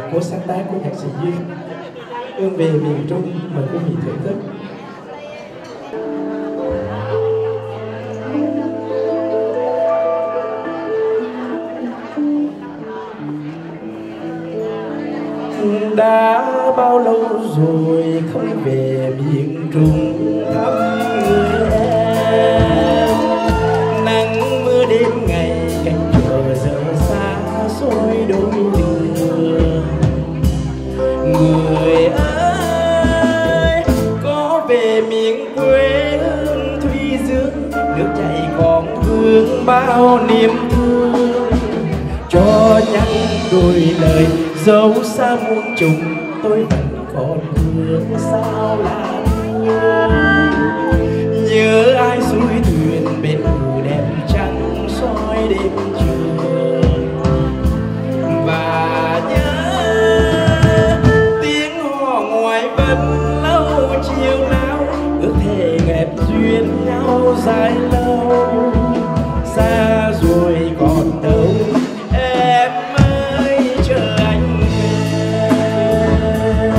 của sáng tác của nhạc sĩ Duyên. Ương về miền Trung, mời quý vị thưởng thức. Đã bao lâu rồi không về miền Trung thăm người em. Nắng mưa đêm ngày cánh chờ giờ xa xôi đôi đường. Người ơi có về miền quê hương Thủy Dương, nước chảy còn vương bao niềm thương. Cho nhắn đôi lời dẫu xa muôn trùng, tôi vẫn còn thương sao là thương. Nhớ ai xuôi thuyền bên bờ đèn trắng soi đêm trường. Và nhớ tiếng hò ngoài vẫn lâu chiều nào, ước thề nghẹt duyên nhau dài lâu. Xa rồi còn đâu em ơi chờ anh về.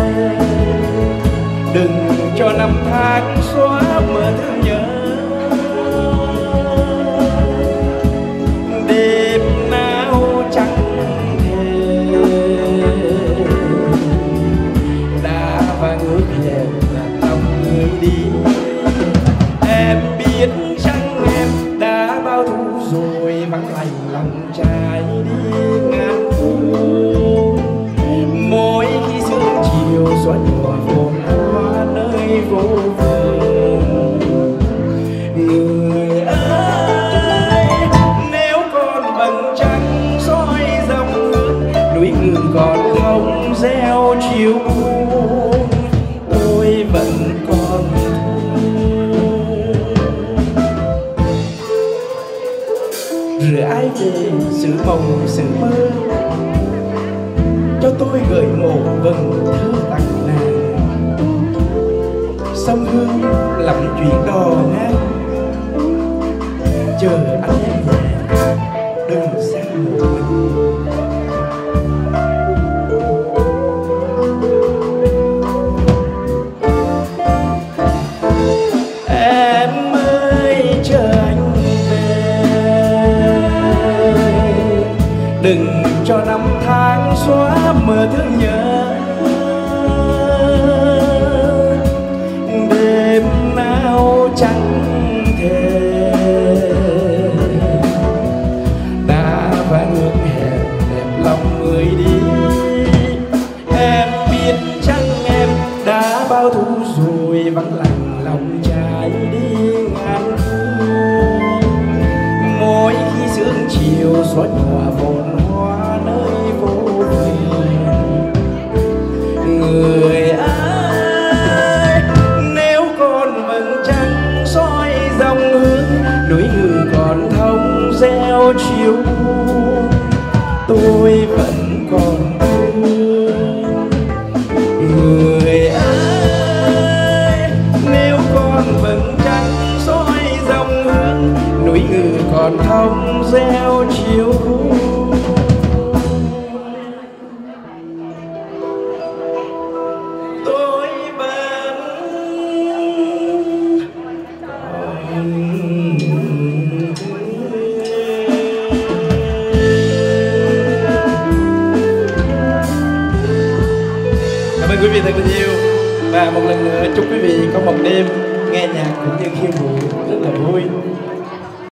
Đừng cho năm tháng xóa mờ thương nhớ. Đêm nào chẳng thề đã và ước hẹn là lòng người đi. Em biết chăng em đã bao thu rồi vắng lành lòng trai đi ngàn phương. Mỗi khi sương chiều xuân ngoài phồn hoa nơi vô vườn. Người ơi nếu còn vầng trăng soi dòng hướng, núi ngự còn thông reo chiều buông, tôi vẫn còn rửa ai về sự mộng sự mơ. Cho tôi gửi một vần thơ tặng nàng. Sông Hương lặng chuyện đò ngang, chờ anh em về đừng xa một mình. Em ơi chờ anh về, đừng cho năm tháng xóa mờ thương nhớ. Đêm nào chẳng thể đã và ước hẹn đẹp lòng người đi. Em biết chăng em đã bao thu rồi vắng lặng lòng trai đi ngàn phương. Mỗi khi sương chiều xóa nhòa vồn hoa nơi vô vườn. Người ơi nếu còn vầng trăng soi dòng hướng, núi ngự còn thông reo chiều buông, tôi vẫn còn thương. Người ơi nếu còn vầng trăng soi dòng hướng, núi ngự còn thông reo chiều buông. Tôi vẫn cảm ơn quý vị thật là nhiều. Và một lần nữa chúc quý vị có một đêm nghe nhạc cũng như